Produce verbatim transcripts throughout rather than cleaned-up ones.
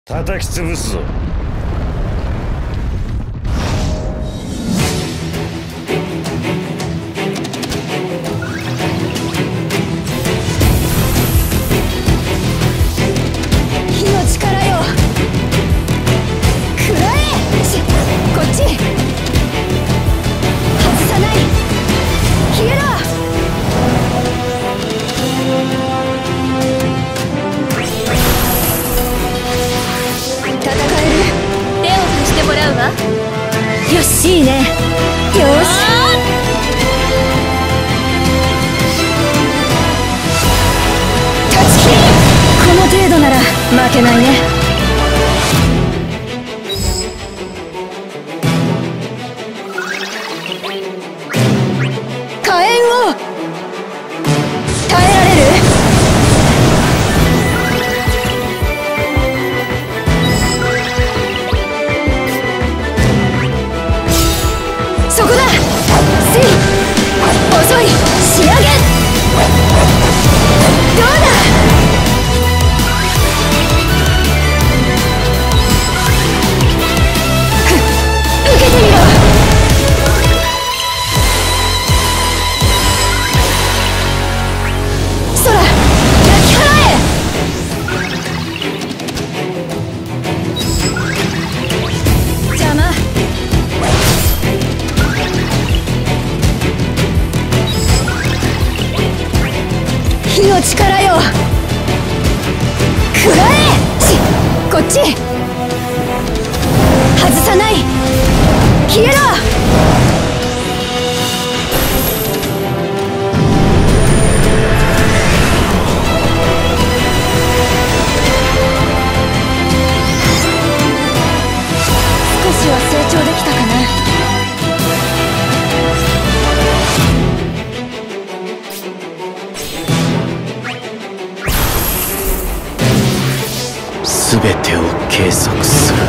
叩き潰すぞ。 火の力よ、食らえ。しこっち外さない。消えろ。戦える。手を貸してもらうわ。よし、いいね。よし。立ち切り。この程度なら負けないね。火炎を耐えられる？そこだ。せい遅い。仕上げ。どうだ。受けてみろ。空焼き払え。邪魔。火の力よ、食らえ。しこっち外さない。消えろ。少しは成長できたかな。 すべてを計測する。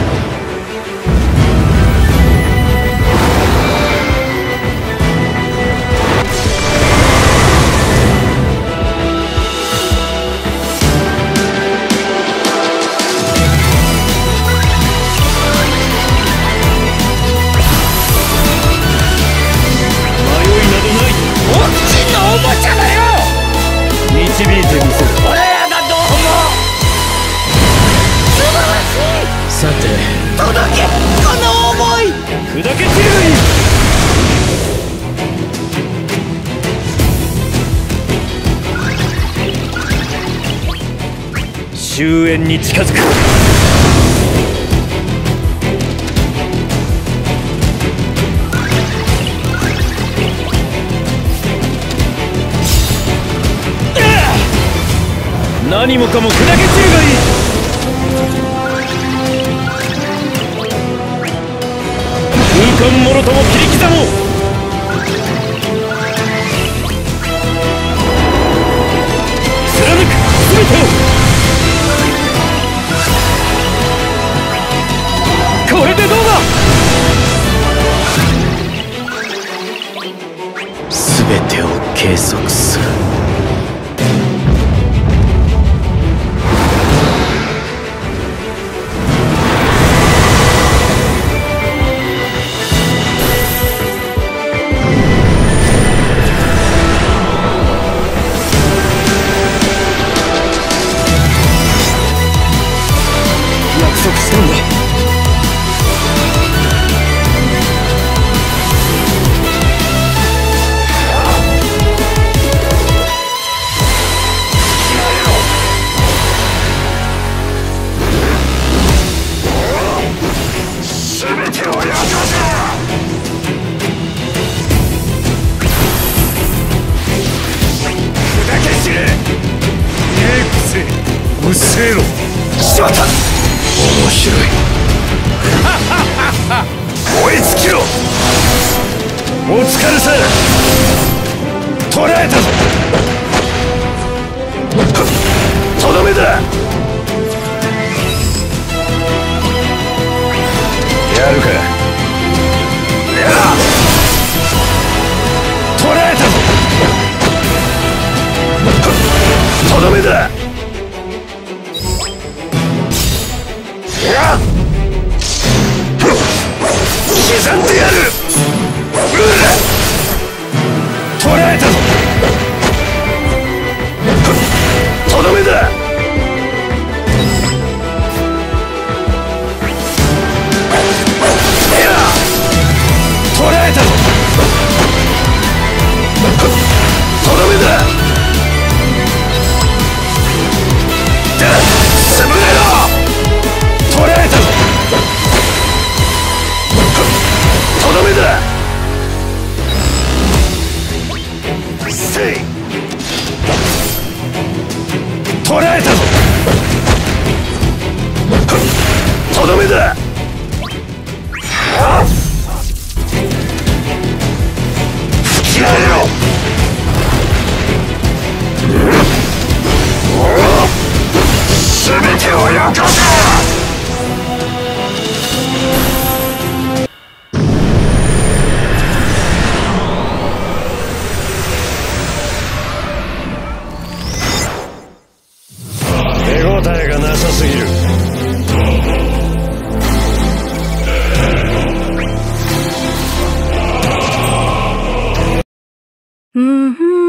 導いてみせる。 俺らがどうも。素晴らしい。さて届け、この思い。 砕け散るがいい。終焉に近づく。何もかも砕け散るがいい。空間もろとも切り刻もう。貫く全てを。これでどうだ。 全てを計測する。 約束したんだ。全てを焼かせ。砕け散れ。エクセうっせえろ。しまった。面白い。燃え尽きろ。お疲れさ。捕らえたぞ。とどめだ。やるか。やあ。捕らえたぞ。とどめだ。 刻んでやる。捕らえたぞ。とどめだ。捕らえたぞ。とどめだ。だ、潰れろ。捕らえたぞ。とどめだ。せい。捕らえたぞ。とどめだ。やれろ。全てをよこせ。手応えがなさすぎる。 うんふん。